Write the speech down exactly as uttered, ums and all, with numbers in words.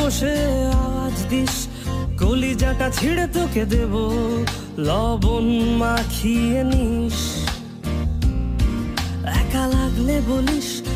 বসে আওয়াজ দিস, কলিজাটা ছিঁড়ে তোকে দেব, লবণ মাখিয়ে নিস। একা লাগলে বলিস